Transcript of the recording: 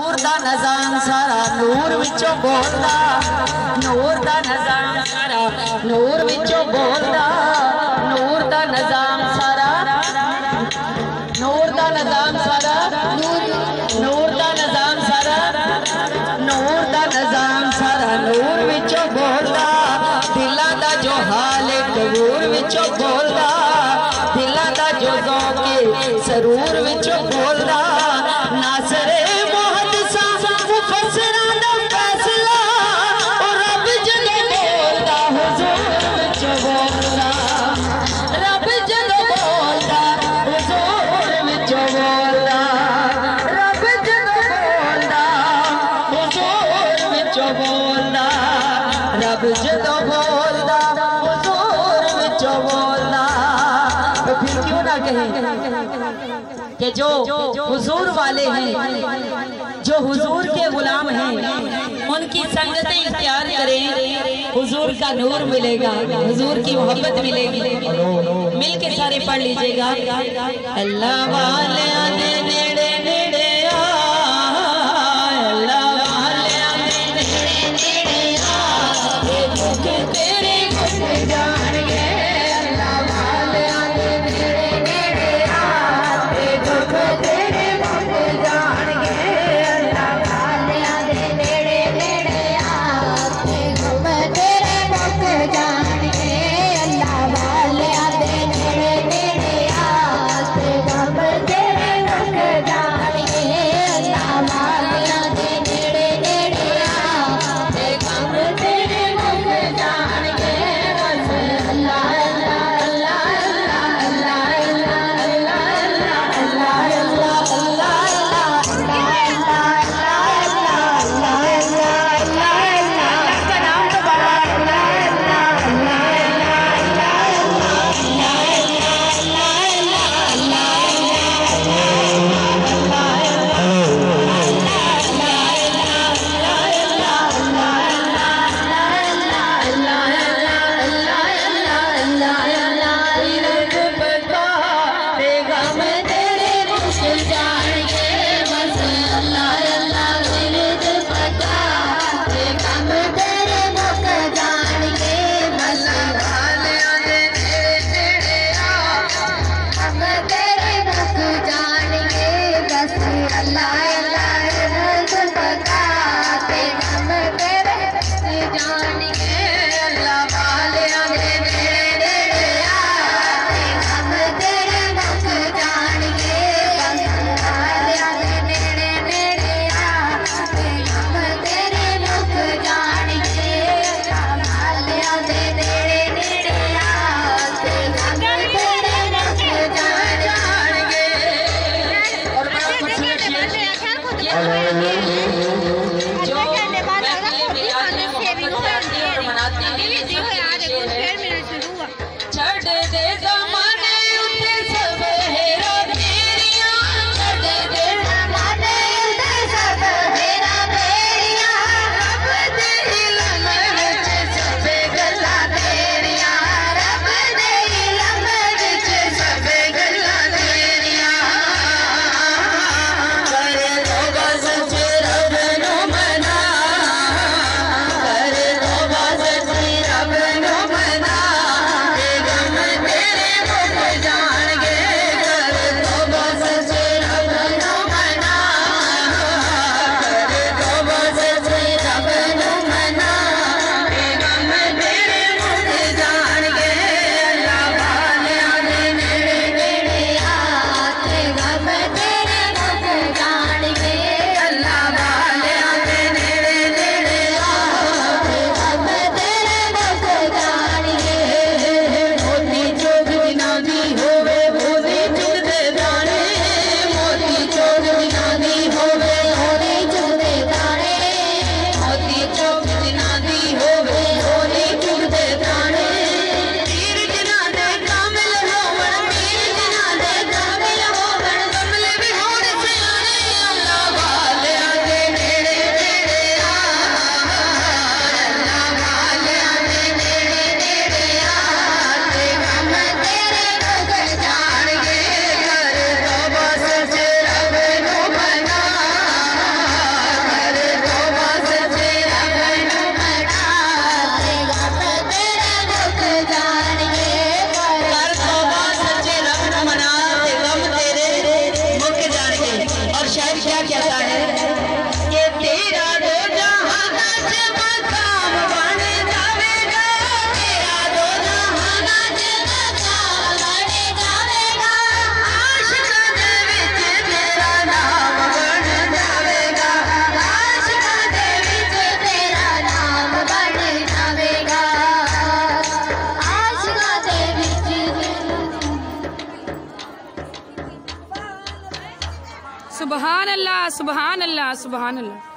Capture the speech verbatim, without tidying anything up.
नूर दा नजाम सारा नूर विचों बोलदा, नूर दा नजाम सारा नूर विचों बोलदा, नूर दा नजाम सारा नूर दा नजाम सारा नूर दा नजाम सारा नूर दा नजाम सारा नूर विचों बोलदा, दिलां दा जो हाल कबूर विचों बोलदा, दिलां दा जो ज़ौक़े सरूर विचों बोलदा, नासरे मुहद्दिसा मुफस्सिरां दा फैसला और रब जदों बोलदा हुज़ूर विचों बोलदा, रब जदों बोलदा हुज़ूर विचों बोलदा, रब जदों बोलदा हुज़ूर विचों बोलदा, रब जदों बोलदा हुज़ूर विचों बोलदा। तो फिर क्यों ना कहें कि जो हुजूर वाले हैं, जो हुजूर के गुलाम हैं, उनकी संगतें इख्तियार करें, हुजूर का नूर मिलेगा, हुजूर की मोहब्बत मिलेगी। मिल के सारे पढ़ लीजिएगा। अल्लाह वाले आने नेड़े नेड़े आ, अल्लाह वाले आने नेड़े नेड़े आ, दुख तेरे गुण जान गए, अल्लाह वाले आने नेड़े नेड़े आ, दुख तेरे गुण जान गए, अल्लाह वाले आने नेड़े नेड़े आ, गम तेरे मुख जान के अल्लाह वाले आते नेड़े नेड़े आ, गम तेरे मुख जान के अल्लाह वाले आते नेड़े नेड़े आ, गम तेरे मुख जान के बस अल्लाह अल्लाह अल्लाह अल्लाह अल्लाह अल्लाह अल्लाह अल्लाह कर लो बस रब सुभान अल्लाह सुभान अल्लाह सुभान अल्लाह।